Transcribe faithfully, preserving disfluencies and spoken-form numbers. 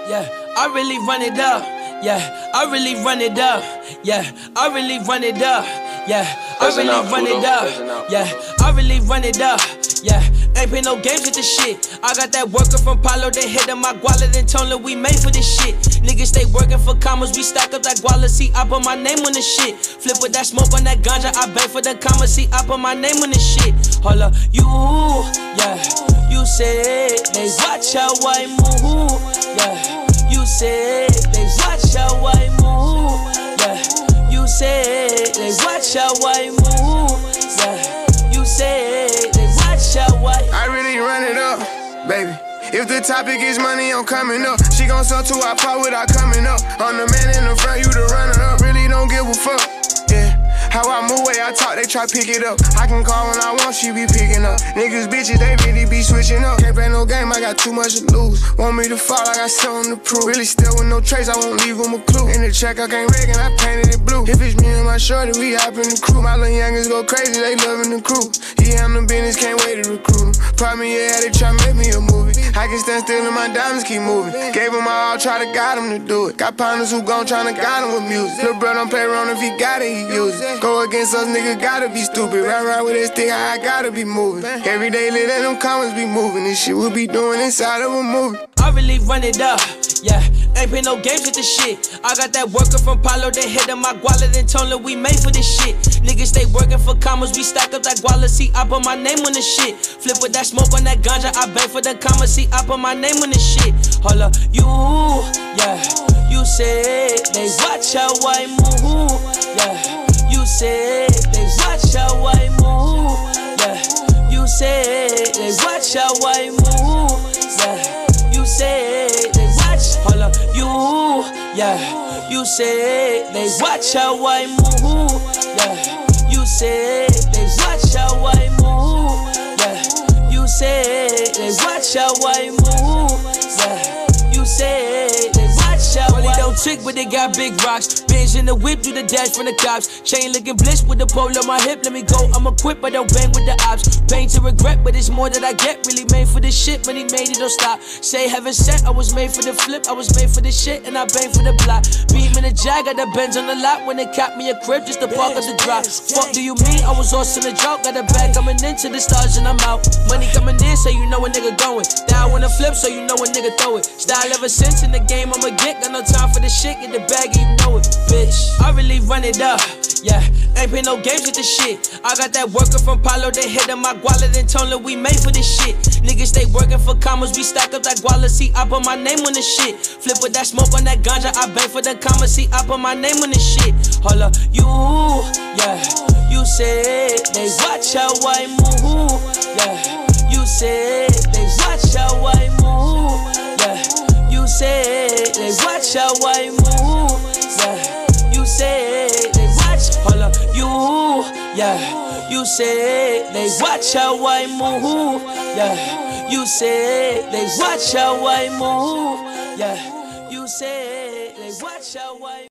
Yeah, I really run it up. Yeah, I really run it up. Yeah, I really run it up. Yeah, I really run it up. Yeah, I really run it up. Yeah, ain't play no games with this shit. I got that worker from Paulo, they hit on my guala, then told her we made for this shit. Niggas stay working for commas, we stack up that guala, see I put my name on this shit. Flip with that smoke on that ganja, I beg for the commas, see I put my name on this shit. Hold up, you, yeah, you said they watch how I move. Yeah, you said they watch how I move. Yeah, you said they watch how I move. Yeah, you said they watch how I. I really run it up, baby. If the topic is money, I'm coming up. She gon' sell to our pot without coming up. I'm the man in the front, you the runner up. Really don't give a fuck, yeah. How I move, way I talk, they try pick it up. I can call when I want, she be picking up. Niggas, bitches, they really be switching up. Can't play no game, I got too much to lose. Want me to fall, I got something to prove. Really still with no trace, I won't leave them a clue. In the check, I can't rig and I painted it blue. If it's me and my shorty, we hop in the crew. My little youngins go crazy, they loving the crew. Yeah, I'm the business, can't wait to recruit them. Probably, yeah, they try make me a movie. I can stand still and my diamonds keep moving. Gave them my all, try to guide them to do it. Got partners who gon' tryna guide them with music. Little bro don't play around, if he got it, he use it. Go against us, nigga, gotta be stupid. Ride around with this thing, I gotta be moving. Every day, let them comments be moving. This shit we'll be doing inside of a movie. I really run it up, yeah. Ain't play no games with this shit. I got that worker from Paulo, they hit on my guala, then told her we made for this shit. Niggas stay working for commas, we stack up that guala, see I put my name on this shit. Flip with that smoke on that ganja, I beg for the commas, see I put my name on this shit. Hold up, you, yeah, you said they watch how I move. Yeah, you said they watch how I move. Yeah, you said they watch how I move. Yeah, you said they watch. Hold up, you, yeah, you said they watch how I move. Yeah, you said they watch how I move. Yeah, you said they watch how I move. Yeah, you said they watch how I. Well, they don't trick, but they got big rocks. Benz in the whip, do the dash from the cops. Chain looking bliss with the pole on my hip. Let me go, I'm equipped, but don't bang with the ops. Pain to regret, but it's more that I get. Really made for this shit, when he made it, don't stop. Say heaven sent, I was made for the flip. I was made for this shit, and I bang for the block. Beam in the jag, got the Benz on the lot. When they cap me a crib, just to park up the drop. Fuck do you mean? I was lost in the drought. Got a bag coming into the stars, and I'm out. Money coming in, so you know a nigga going. Down when I flip, so you know a nigga throw it. Style ever since in the game, I'ma get. Got no time for the shit, get the bag, you know it, bitch. I really run it up, yeah. Ain't play no games with this shit. I got that worker from Paulo, they hit on my guala, then told her we made for this shit. Niggas stay working for commas, we stack up that guala, see I put my name on this shit. Flip with that smoke on that ganja, I beg for the commas, see I put my name on this shit. Hold up, you, yeah, you said they watch how I move. Yeah, you said they watch how I move. Yeah, you said they watch how I move. Yeah, you said they watch. Hold up, you, yeah, you said they watch how I move. Yeah, you said they watch how I move. Yeah, you said they watch how I move.